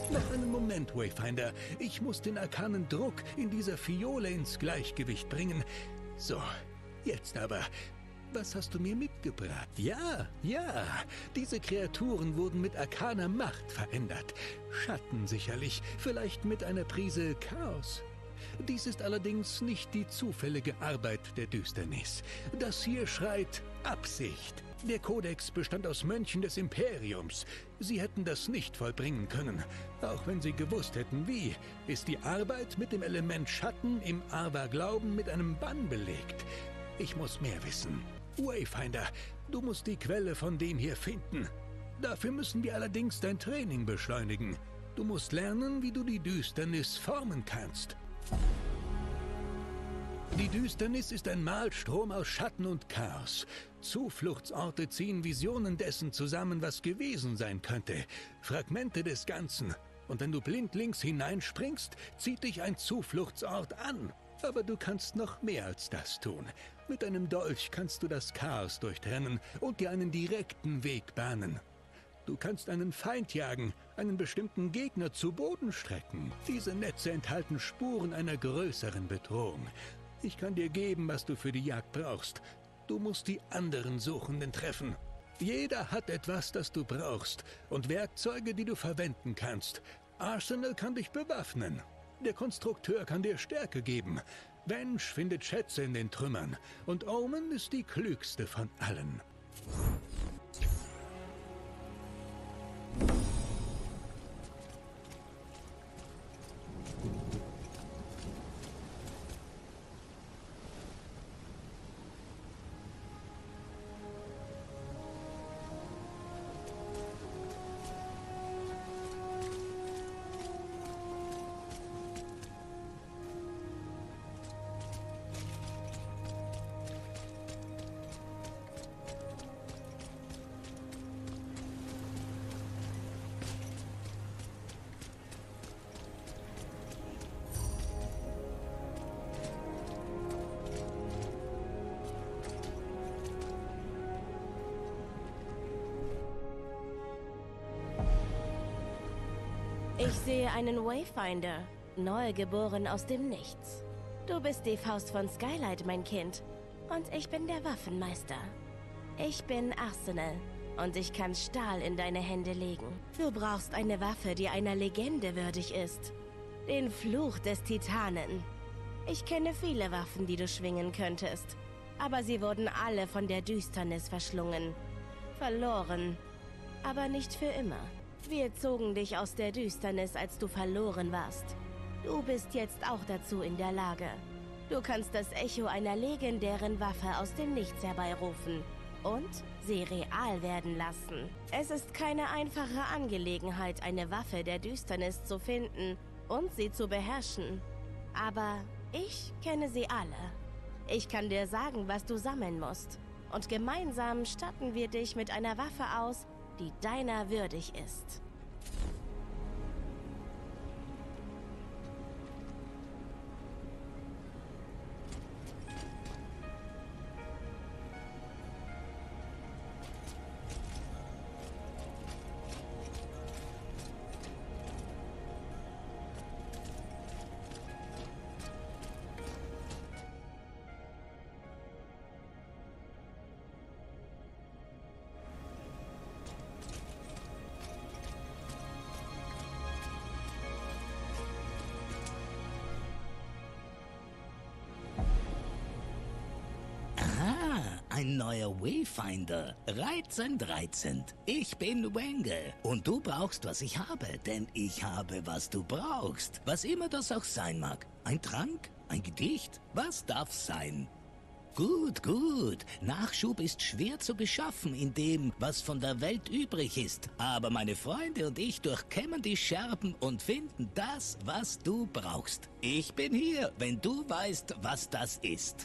Noch einen Moment, Wayfinder. Ich muss den arkanen Druck in dieser Fiole ins Gleichgewicht bringen. So, jetzt aber. Was hast du mir mitgebracht? Ja, diese Kreaturen wurden mit arkaner Macht verändert. Schatten sicherlich, vielleicht mit einer Prise Chaos. Dies ist allerdings nicht die zufällige Arbeit der Düsternis. Das hier schreit Absicht. Der Kodex bestand aus Mönchen des Imperiums. Sie hätten das nicht vollbringen können. Auch wenn sie gewusst hätten, wie, ist die Arbeit mit dem Element Schatten im Awa-Glauben mit einem Bann belegt. Ich muss mehr wissen. Wayfinder, du musst die Quelle von dem hier finden. Dafür müssen wir allerdings dein Training beschleunigen. Du musst lernen, wie du die Düsternis formen kannst. Die Düsternis ist ein Malstrom aus Schatten und Chaos. Zufluchtsorte ziehen Visionen dessen zusammen, was gewesen sein könnte. Fragmente des Ganzen. Und wenn du blindlings hineinspringst, zieht dich ein Zufluchtsort an. Aber du kannst noch mehr als das tun. Mit einem Dolch kannst du das Chaos durchtrennen und dir einen direkten Weg bahnen. Du kannst einen Feind jagen, einen bestimmten Gegner zu Boden strecken. Diese Netze enthalten Spuren einer größeren Bedrohung. Ich kann dir geben, was du für die Jagd brauchst. Du musst die anderen Suchenden treffen. Jeder hat etwas, das du brauchst und Werkzeuge, die du verwenden kannst. Arsenal kann dich bewaffnen. Der Konstrukteur kann dir Stärke geben. Venge findet Schätze in den Trümmern. Und Omen ist die klügste von allen. Ich sehe einen Wayfinder, neugeboren aus dem Nichts. Du bist die Faust von Skylight, mein Kind. Und ich bin der Waffenmeister. Ich bin Arsenal und ich kann Stahl in deine Hände legen. Du brauchst eine Waffe, die einer Legende würdig ist. Den Fluch des Titanen. Ich kenne viele Waffen, die du schwingen könntest. Aber sie wurden alle von der Düsternis verschlungen. Verloren. Aber nicht für immer. Wir zogen dich aus der Düsternis, als du verloren warst. Du bist jetzt auch dazu in der Lage. Du kannst das Echo einer legendären Waffe aus dem Nichts herbeirufen und sie real werden lassen. Es ist keine einfache Angelegenheit, eine Waffe der Düsternis zu finden und sie zu beherrschen. Aber ich kenne sie alle. Ich kann dir sagen, was du sammeln musst. Und gemeinsam statten wir dich mit einer Waffe aus, die deiner würdig ist. Ein neuer Wayfinder. Reizend, reizend. Ich bin Wenge. Und du brauchst, was ich habe. Denn ich habe, was du brauchst. Was immer das auch sein mag. Ein Trank? Ein Gedicht? Was darf sein? Gut, gut. Nachschub ist schwer zu beschaffen in dem, was von der Welt übrig ist. Aber meine Freunde und ich durchkämmen die Scherben und finden das, was du brauchst. Ich bin hier, wenn du weißt, was das ist.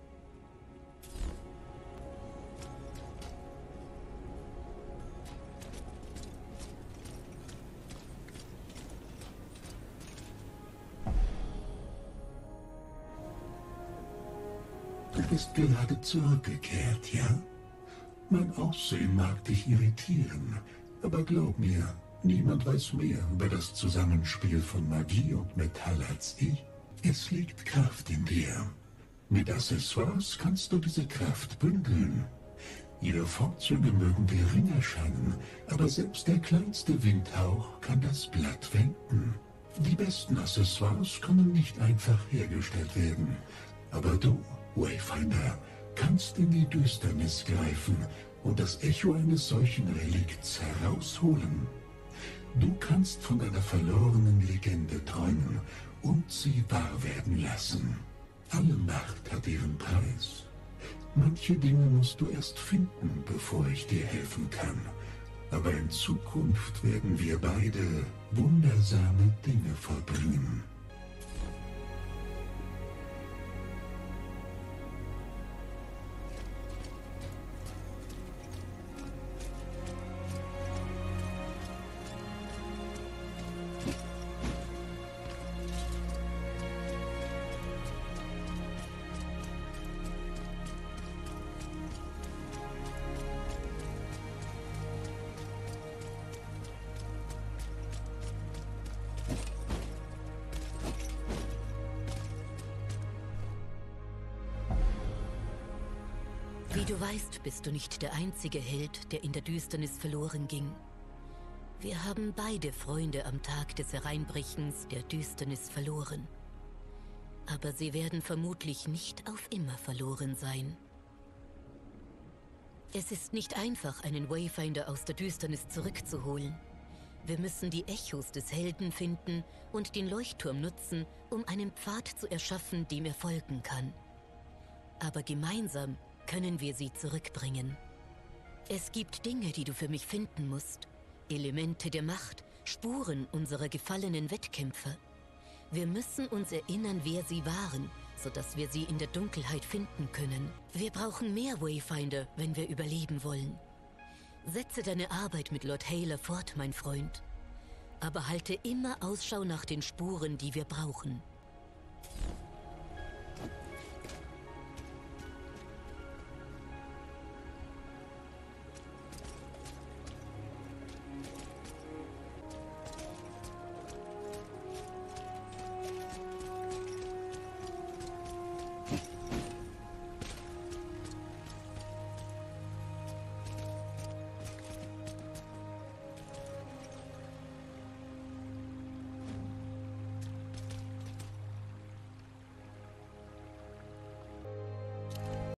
Du bist gerade zurückgekehrt, ja? Mein Aussehen mag dich irritieren, aber glaub mir, Niemand weiß mehr über das Zusammenspiel von Magie und Metall als ich. Es liegt Kraft in dir. Mit Accessoires kannst du diese Kraft bündeln. Ihre Vorzüge mögen gering erscheinen, aber selbst der kleinste Windhauch kann das Blatt wenden. Die besten Accessoires können nicht einfach hergestellt werden. Aber du, Wayfinder, kannst in die Düsternis greifen und das Echo eines solchen Relikts herausholen. Du kannst von einer verlorenen Legende träumen und sie wahr werden lassen. Alle Macht hat ihren Preis. Manche Dinge musst du erst finden, bevor ich dir helfen kann. Aber in Zukunft werden wir beide wundersame Dinge vollbringen. Wie du weißt, bist du nicht der einzige Held, der in der Düsternis verloren ging. Wir haben beide Freunde am Tag des Hereinbrechens der Düsternis verloren. Aber sie werden vermutlich nicht auf immer verloren sein. Es ist nicht einfach, einen Wayfinder aus der Düsternis zurückzuholen. Wir müssen die Echos des Helden finden und den Leuchtturm nutzen, um einen Pfad zu erschaffen, dem er folgen kann. Aber gemeinsam können wir sie zurückbringen. Es gibt Dinge, die du für mich finden musst. Elemente der Macht, Spuren unserer gefallenen Wettkämpfer. Wir müssen uns erinnern, wer sie waren, sodass wir sie in der Dunkelheit finden können. Wir brauchen mehr Wayfinder, wenn wir überleben wollen. Setze deine Arbeit mit Lord Haler fort, mein Freund. Aber halte immer Ausschau nach den Spuren, die wir brauchen.